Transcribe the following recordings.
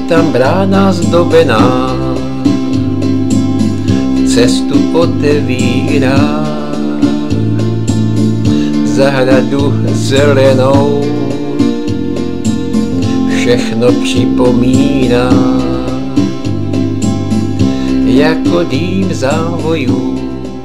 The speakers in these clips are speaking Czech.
tam brána zdobená, cestu otevírá, zahradu zelenou, všechno připomíná, jako dým závojů.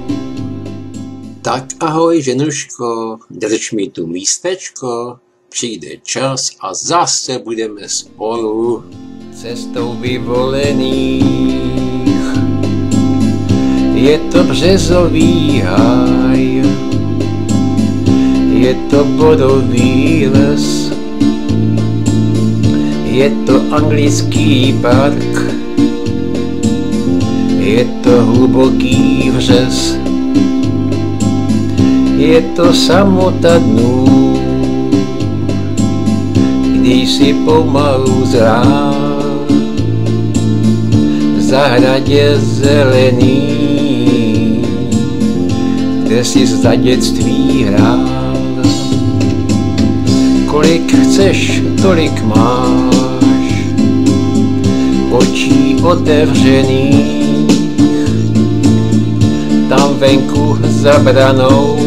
Tak ahoj ženuško, drž mi tu místečko, přijde čas a zase budeme spolu cestou vyvolených. Je to březový háj, je to bodový les, je to anglický park, je to hluboký vřes, je to samota dnů, když si pomalu zrál v zahradě zelený, kde si za dětství hrál. Kolik chceš, tolik máš, očí otevřených, tam venku za branou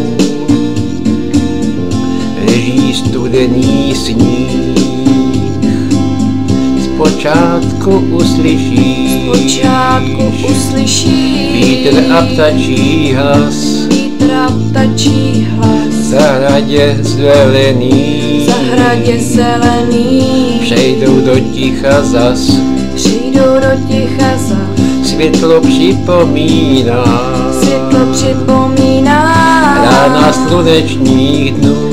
leží studený sníh. Zpočátku uslyšíš vítr a ptačí hlas, v zahradě zelený, přejdou do ticha zas, světlo připomíná, rána slunečních dnů,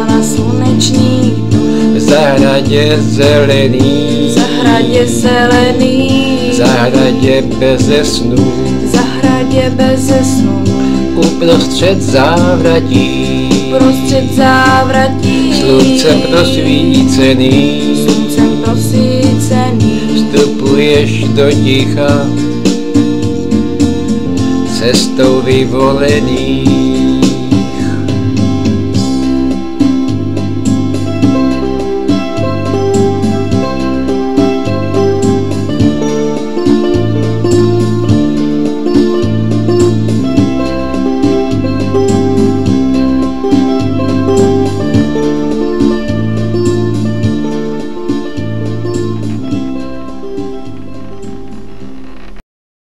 v zahradě zelený, v zahradě beze snů, uprostřed závratí, sluncem prosvícený, vstupuješ do ticha, cestou vyvolený.